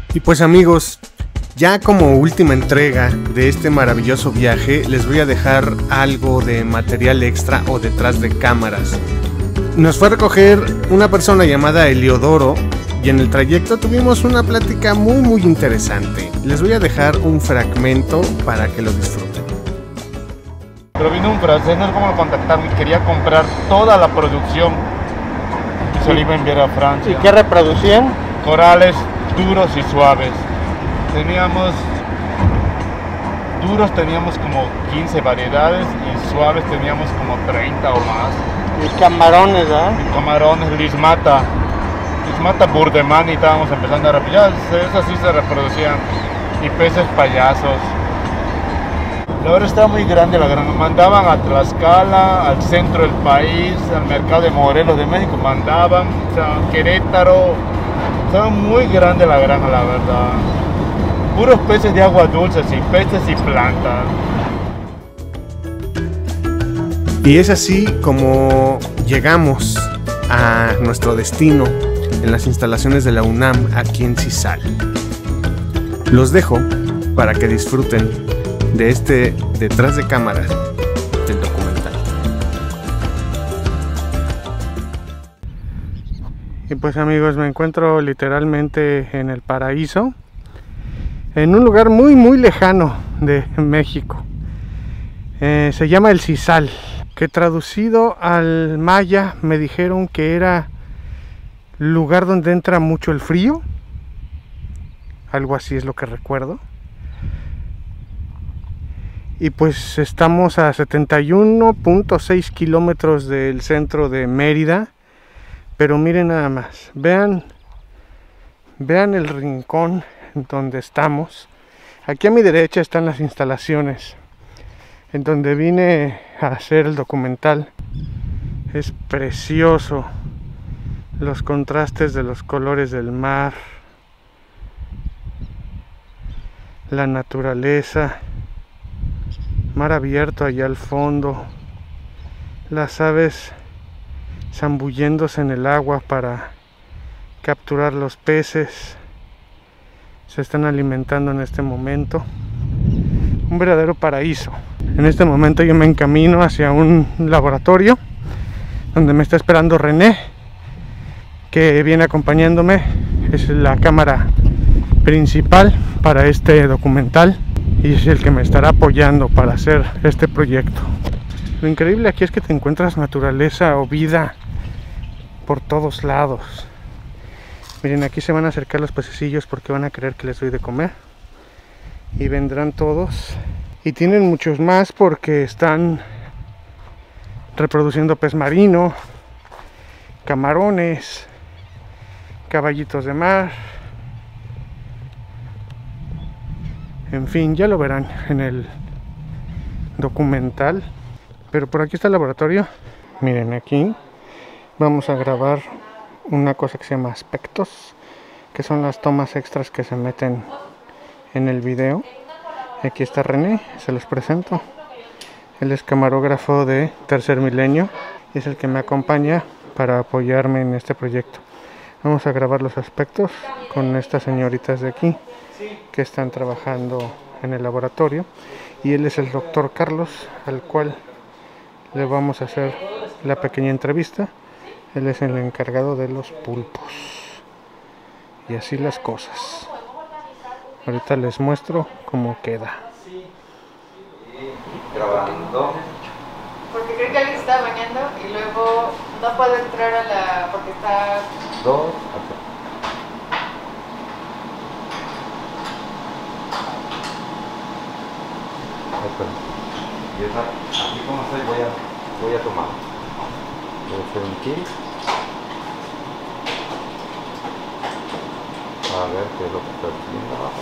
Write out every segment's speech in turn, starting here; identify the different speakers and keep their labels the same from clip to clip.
Speaker 1: Y pues amigos, ya como última entrega de este maravilloso viaje, les voy a dejar algo de material extra o detrás de cámaras. Nos fue a recoger una persona llamada Eliodoro y en el trayecto tuvimos una plática muy interesante. Les voy a dejar un fragmento para que lo disfruten.
Speaker 2: Pero vino un francés, no sé cómo lo contactaron y quería comprar toda la producción y se lo iba a enviar a Francia.
Speaker 3: ¿Y qué reproducían?
Speaker 2: Corales duros y suaves. Duros teníamos como 15 variedades y suaves teníamos como 30 o más.
Speaker 3: Y camarones, ¿verdad?
Speaker 2: Y camarones, lismata burdemani, estábamos empezando a reproducir, esas sí se reproducían. Y peces payasos. La verdad estaba muy grande la granja, mandaban a Tlaxcala, al centro del país, al mercado de Morelos de México, mandaban, o sea, Querétaro, estaba muy grande la granja, la verdad. Puros peces de agua dulce, y peces y plantas.
Speaker 1: Y es así como llegamos a nuestro destino en las instalaciones de la UNAM aquí en Cizal. Los dejo para que disfruten de este detrás de cámaras del documental.
Speaker 3: Y pues amigos, me encuentro literalmente en el paraíso, en un lugar muy lejano de México. Se llama el Cizal, que traducido al maya me dijeron que era lugar donde entra mucho el frío. Algo así es lo que recuerdo. Y pues estamos a 71.6 kilómetros del centro de Mérida. Pero miren nada más, vean el rincón en donde estamos. Aquí a mi derecha están las instalaciones en donde vine a hacer el documental. Es precioso los contrastes de los colores del mar, la naturaleza, mar abierto allá al fondo, las aves zambulléndose en el agua para capturar los peces. Se están alimentando en este momento. Un verdadero paraíso. En este momento yo me encamino hacia un laboratorio donde me está esperando René, que viene acompañándome. Es la cámara principal para este documental y es el que me estará apoyando para hacer este proyecto. Lo increíble aquí es que te encuentras naturaleza o vida por todos lados. Miren, aquí se van a acercar los pececillos porque van a querer que les doy de comer. Y vendrán todos. Y tienen muchos más porque están reproduciendo pez marino, camarones, caballitos de mar. En fin, ya lo verán en el documental. Pero por aquí está el laboratorio. Miren, aquí vamos a grabar una cosa que se llama aspectos, que son las tomas extras que se meten en el video. Aquí está René, se los presento. Él es camarógrafo de Tercer Milenio y es el que me acompaña para apoyarme en este proyecto. Vamos a grabar los aspectos con estas señoritas de aquí que están trabajando en el laboratorio, y él es el doctor Carlos, al cual le vamos a hacer la pequeña entrevista. Él es el encargado de los pulpos. Y así las cosas. Ahorita les muestro cómo queda.
Speaker 4: Grabando. Porque creo que alguien se está bañando y luego no puedo entrar a la... porque está...
Speaker 2: Dos.
Speaker 4: Y esa, así como estoy, voy a tomar. Voy a hacer un kill. A ver qué es lo que está haciendo abajo.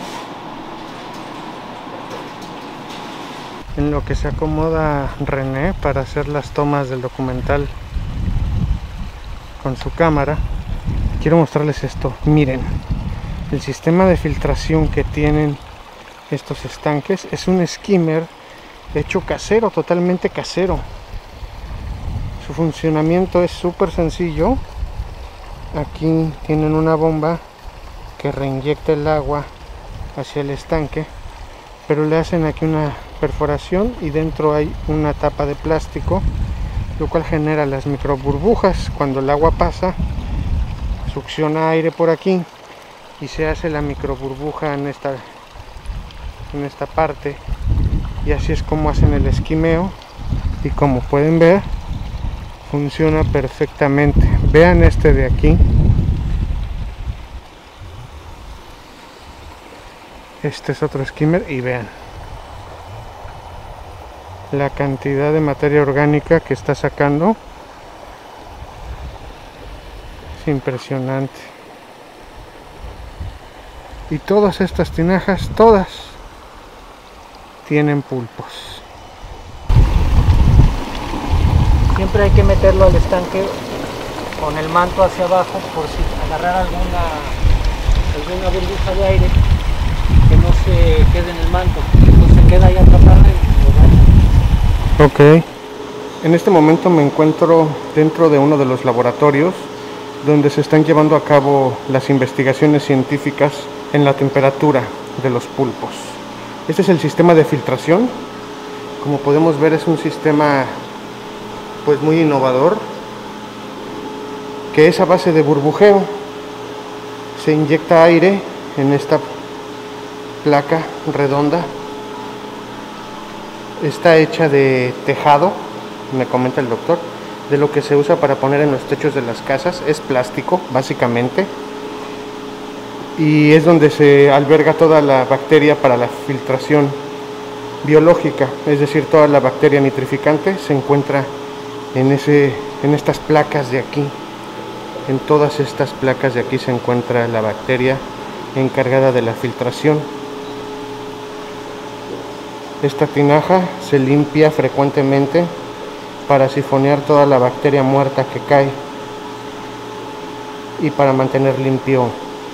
Speaker 3: En lo que se acomoda René para hacer las tomas del documental con su cámara, quiero mostrarles esto. Miren, el sistema de filtración que tienen estos estanques es un skimmer hecho casero, totalmente casero. Su funcionamiento es súper sencillo. Aquí tienen una bomba que que reinyecta el agua hacia el estanque, pero le hacen aquí una perforación y dentro hay una tapa de plástico, lo cual genera las micro burbujas. Cuando el agua pasa, succiona aire por aquí y se hace la micro burbuja en esta parte, y así es como hacen el esquimeo, y como pueden ver funciona perfectamente. Vean este de aquí, este es otro skimmer y vean la cantidad de materia orgánica que está sacando. Es impresionante. Y todas estas tinajas, todas tienen pulpos. Siempre hay que meterlo al estanque con el manto hacia abajo por si agarrar alguna burbuja de aire que no se quede en el manto, no se queda ahí atrapada y lo daña. Ok, en este momento me encuentro dentro de uno de los laboratorios donde se están llevando a cabo las investigaciones científicas en la temperatura de los pulpos. Este es el sistema de filtración. Como podemos ver, es un sistema pues muy innovador, que es a base de burbujeo. Se inyecta aire en esta placa redonda. Está hecha de tejado, me comenta el doctor, de lo que se usa para poner en los techos de las casas. Es plástico, básicamente, y es donde se alberga toda la bacteria para la filtración biológica, es decir, toda la bacteria nitrificante se encuentra en estas placas de aquí. En todas estas placas de aquí se encuentra la bacteria encargada de la filtración. Esta tinaja se limpia frecuentemente para sifonear toda la bacteria muerta que cae y para mantener limpio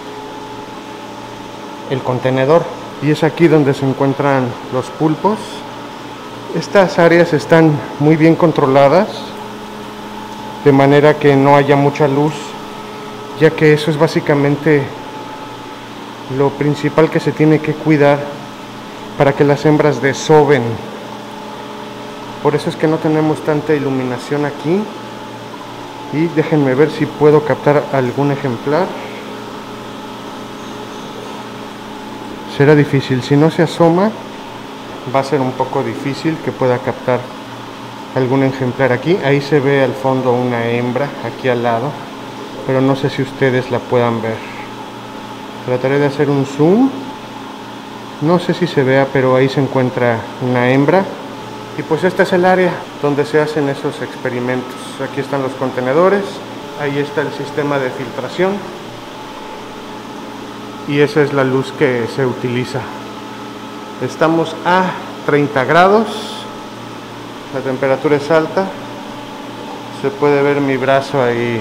Speaker 3: el contenedor. Y es aquí donde se encuentran los pulpos. Estas áreas están muy bien controladas, de manera que no haya mucha luz, ya que eso es básicamente lo principal que se tiene que cuidar para que las hembras desoven. Por eso es que no tenemos tanta iluminación aquí. Y déjenme ver si puedo captar algún ejemplar. Será difícil, si no se asoma va a ser un poco difícil que pueda captar algún ejemplar aquí. Ahí se ve al fondo una hembra aquí al lado, pero no sé si ustedes la puedan ver. Trataré de hacer un zoom. No sé si se vea, pero ahí se encuentra una hembra. Y pues este es el área donde se hacen esos experimentos. Aquí están los contenedores, ahí está el sistema de filtración, y esa es la luz que se utiliza. Estamos a 30 grados, la temperatura es alta, se puede ver mi brazo ahí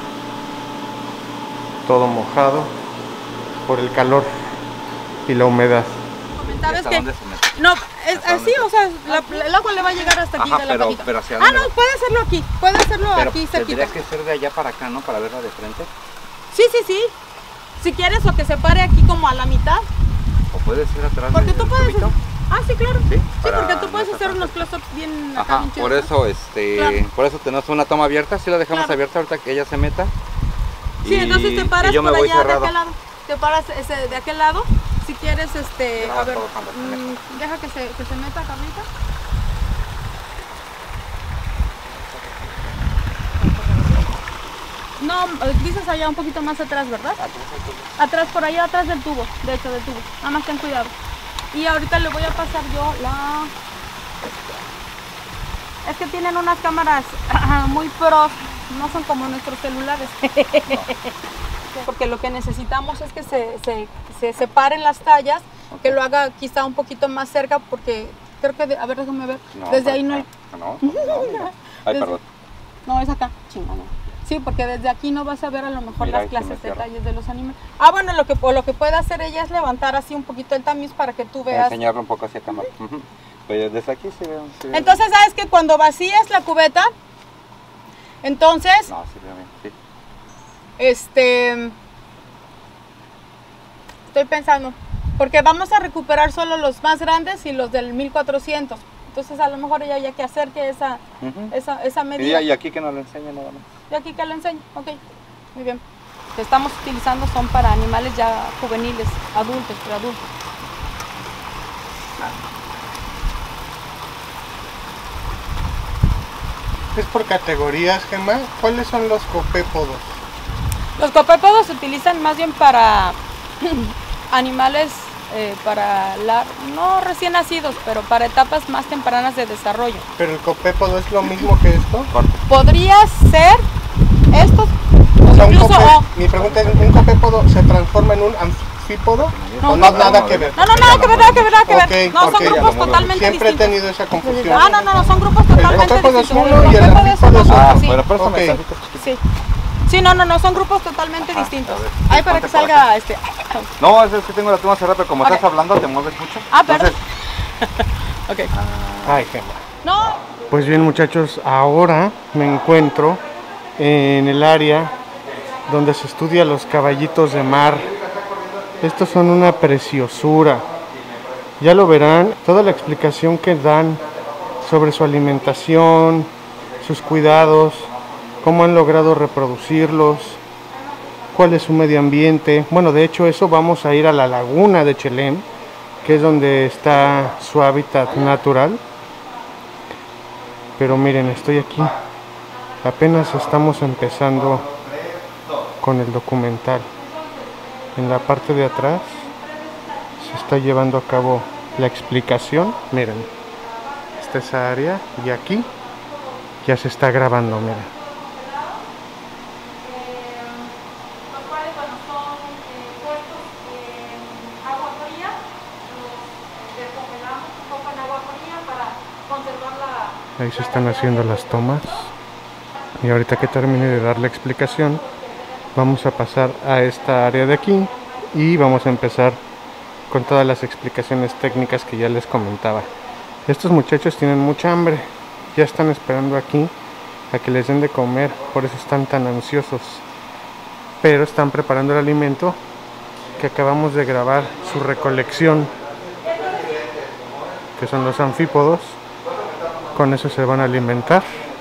Speaker 3: todo mojado por el calor y la humedad.
Speaker 5: ¿Sabes qué? No, es así, o sea, el agua le va a llegar hasta aquí.
Speaker 6: Ajá,
Speaker 5: de la patita.
Speaker 6: pero hacia
Speaker 5: no, puede hacerlo aquí, puede hacerlo
Speaker 6: pero
Speaker 5: aquí cerquita.
Speaker 6: tendría que ser de allá para acá, ¿no? Para verla de frente.
Speaker 5: Sí. Si quieres, o que se pare aquí como a la mitad.
Speaker 6: O puede ser atrás.
Speaker 5: Porque tú puedes. Sí, claro.
Speaker 6: Sí,
Speaker 5: porque tú puedes hacer unos close-ups bien.
Speaker 6: Ajá,
Speaker 5: bien
Speaker 6: por
Speaker 5: chidos,
Speaker 6: eso,
Speaker 5: Claro.
Speaker 6: por eso tenemos una toma abierta. Si la dejamos
Speaker 5: Claro.
Speaker 6: abierta ahorita que ella se meta.
Speaker 5: Sí, entonces te paras
Speaker 6: y yo me
Speaker 5: por
Speaker 6: voy
Speaker 5: allá
Speaker 6: cerrado.
Speaker 5: de aquel lado. Te paras de aquel lado. Si quieres, a ver, deja que se meta, Carlita. No, dices allá un poquito más atrás, ¿verdad? Atrás, por allá, atrás del tubo, de hecho, del tubo. Nada más ten cuidado. Y ahorita le voy a pasar yo la... Es que tienen unas cámaras muy pros, no son como nuestros celulares. Porque lo que necesitamos es que se separen las tallas, que lo haga quizá un poquito más cerca, porque creo que, a ver, déjame ver,
Speaker 6: No,
Speaker 5: desde ahí no hay...
Speaker 6: No. Ay, perdón.
Speaker 5: No, es acá, chingada. Sí, porque desde aquí no vas a ver a lo mejor
Speaker 6: Mira,
Speaker 5: las
Speaker 6: ahí se me
Speaker 5: clases de
Speaker 6: cierra.
Speaker 5: detalles de los animales. Bueno, lo que puede hacer ella es levantar así un poquito el tamiz para que tú veas.
Speaker 6: Enseñarlo un poco hacia cámara. Pues desde aquí se ve.
Speaker 5: Entonces, ¿sabes que cuando vacías la cubeta, entonces,
Speaker 6: No, sí, ve bien, sí.
Speaker 5: Estoy pensando, porque vamos a recuperar solo los más grandes y los del 1400. Entonces a lo mejor ya hay que acerque esa medida.
Speaker 6: Y aquí que nos lo enseñe nada más.
Speaker 5: Y aquí que lo enseño, ok, muy bien. Lo que estamos utilizando son para animales ya juveniles, adultos, preadultos.
Speaker 3: ¿Es por categorías, Gemma? ¿Cuáles son los copépodos?
Speaker 5: Los copépodos se utilizan más bien para animales, no recién nacidos, pero para etapas más tempranas de desarrollo.
Speaker 3: ¿Pero el copépodo es lo mismo que esto?
Speaker 5: Podría ser estos,
Speaker 3: O sea, mi pregunta es, ¿un copépodo se transforma en un anfípodo?
Speaker 5: No,
Speaker 3: ¿O no, nada que ver?
Speaker 5: No, nada que ver, nada que ver, nada que ver.
Speaker 3: Ok,
Speaker 5: No, son
Speaker 3: porque
Speaker 5: grupos totalmente
Speaker 3: siempre he
Speaker 5: distintos.
Speaker 3: tenido esa confusión.
Speaker 5: No, son grupos totalmente
Speaker 3: copépodo es
Speaker 5: distintos.
Speaker 3: uno y el
Speaker 5: copépodo
Speaker 3: anfípodo es
Speaker 5: otro,
Speaker 3: otro.
Speaker 5: sí.
Speaker 6: Bueno, pero eso
Speaker 3: Ok.
Speaker 6: mensajitos chiquitos.
Speaker 5: Sí. Sí, no, son grupos totalmente distintos.
Speaker 6: a ver,
Speaker 5: Ahí para que
Speaker 6: ponte por
Speaker 5: salga
Speaker 6: aquí. No, es que tengo la toma cerrada, pero como
Speaker 5: Ok.
Speaker 6: estás hablando te mueves mucho.
Speaker 5: Perdón. Ok.
Speaker 3: Ay, Gemma.
Speaker 5: No.
Speaker 3: Pues bien, muchachos, ahora me encuentro en el área donde se estudia los caballitos de mar. Estos son una preciosura. Ya lo verán, toda la explicación que dan sobre su alimentación, sus cuidados, cómo han logrado reproducirlos, cuál es su medio ambiente. Bueno, de hecho eso vamos a ir a la laguna de Chelem, que es donde está su hábitat natural. Pero miren, estoy aquí. Apenas estamos empezando con el documental. En la parte de atrás se está llevando a cabo la explicación. Miren, esta es esa área y aquí ya se está grabando, miren.
Speaker 5: Los cuales, bueno, son puestos en agua fría, los descongelamos un poco en agua fría para conservar la...
Speaker 3: Ahí se están haciendo las tomas. Y ahorita que termine de dar la explicación, vamos a pasar a esta área de aquí y vamos a empezar con todas las explicaciones técnicas que ya les comentaba. Estos muchachos tienen mucha hambre, ya están esperando aquí a que les den de comer, por eso están tan ansiosos. Pero están preparando el alimento que acabamos de grabar, su recolección, que son los anfípodos. Con eso se van a alimentar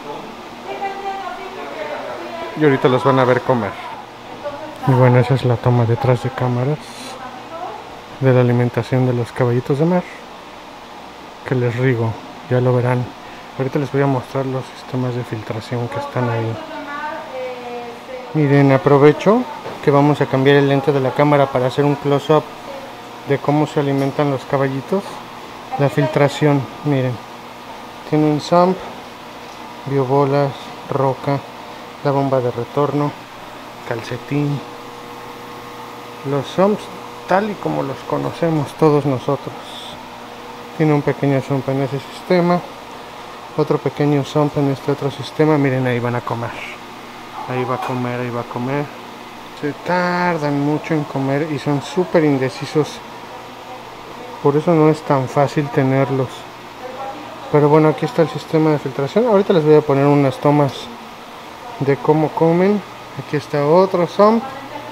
Speaker 3: y ahorita los van a ver comer. Y bueno, esa es la toma detrás de cámaras de la alimentación de los caballitos de mar, que les rigo, ya lo verán. Ahorita les voy a mostrar los sistemas de filtración que están ahí. Miren, aprovecho que vamos a cambiar el lente de la cámara para hacer un close-up de cómo se alimentan los caballitos. La filtración, miren, tienen sump, biobolas, roca, la bomba de retorno, calcetín, los sumps tal y como los conocemos todos nosotros. Tiene un pequeño sump en ese sistema, otro pequeño sump en este otro sistema. Miren, ahí van a comer, ahí va a comer, ahí va a comer. Se tardan mucho en comer y son súper indecisos, por eso no es tan fácil tenerlos. Pero bueno, aquí está el sistema de filtración. Ahorita les voy a poner unas tomas de cómo comen. Aquí está otro sump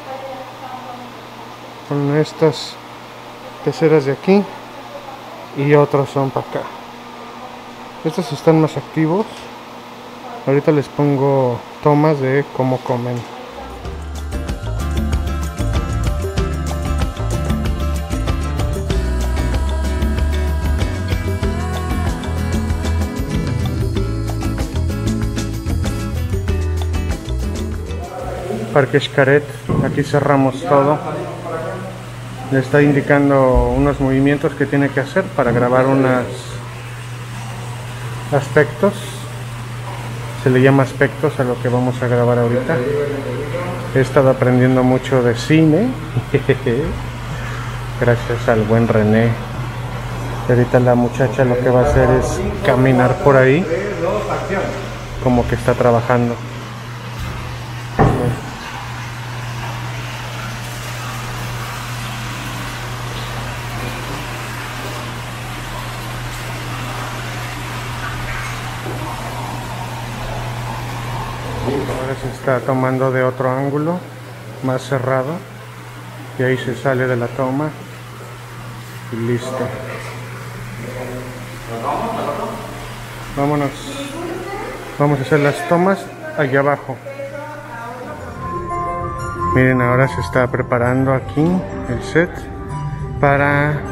Speaker 3: con estas peceras de aquí y otro sump acá. Estos están más activos. Ahorita les pongo tomas de cómo comen. Parque Xcaret, aquí cerramos todo. Le está indicando unos movimientos que tiene que hacer para grabar unos aspectos. Se le llama aspectos a lo que vamos a grabar ahorita. He estado aprendiendo mucho de cine gracias al buen René. Y ahorita la muchacha lo que va a hacer es caminar por ahí como que está trabajando. Ahora se está tomando de otro ángulo, más cerrado, Y ahí se sale de la toma y listo. Vámonos. Vamos a hacer las tomas allá abajo. Miren, ahora se está preparando aquí el set para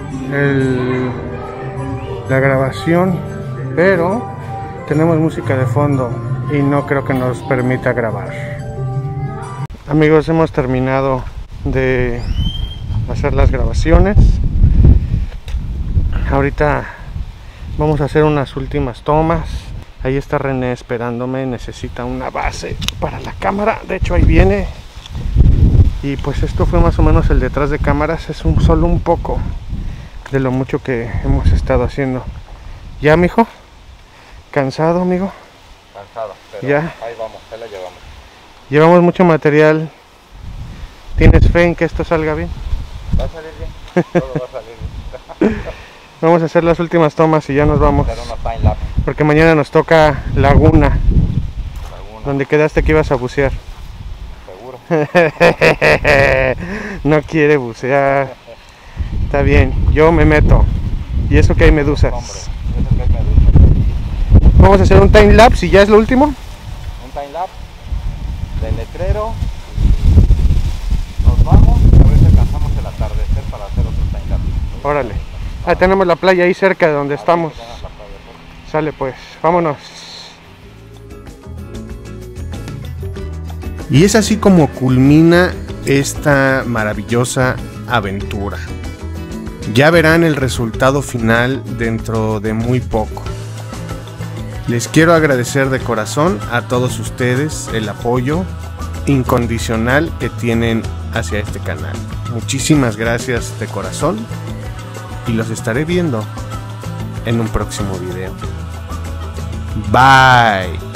Speaker 3: la grabación, pero tenemos música de fondo y no creo que nos permita grabar. Amigos, hemos terminado de hacer las grabaciones. Ahorita vamos a hacer unas últimas tomas. Ahí está René esperándome, necesita una base para la cámara, de hecho ahí viene. Y pues esto fue más o menos el detrás de cámaras, es solo un poco de lo mucho que hemos estado haciendo. ¿Ya, mijo? ¿Cansado, amigo?
Speaker 6: Cansado, pero
Speaker 3: ya.
Speaker 6: Ahí vamos, ahí la llevamos.
Speaker 3: Llevamos mucho material. ¿Tienes fe en que esto salga bien?
Speaker 6: Va a salir bien, todo va a salir bien.
Speaker 3: Vamos a hacer las últimas tomas y ya nos vamos.
Speaker 6: Hacer una time lapse.
Speaker 3: Porque mañana nos toca Laguna, donde quedaste que ibas a bucear.
Speaker 6: Seguro.
Speaker 3: No quiere bucear. Está bien, yo me meto. Y eso que hay medusas.
Speaker 6: Hombre, eso que hay medusas.
Speaker 3: Vamos a hacer un time lapse y ya es lo último.
Speaker 6: Un time lapse del letrero. Nos vamos y a ver si alcanzamos el atardecer para hacer otro time lapse.
Speaker 3: Órale. Ah, tenemos la playa ahí cerca de donde estamos. Sale pues, vámonos.
Speaker 1: Y es así como culmina esta maravillosa aventura. Ya verán el resultado final dentro de muy poco. Les quiero agradecer de corazón a todos ustedes el apoyo incondicional que tienen hacia este canal. Muchísimas gracias de corazón y los estaré viendo en un próximo video. Bye.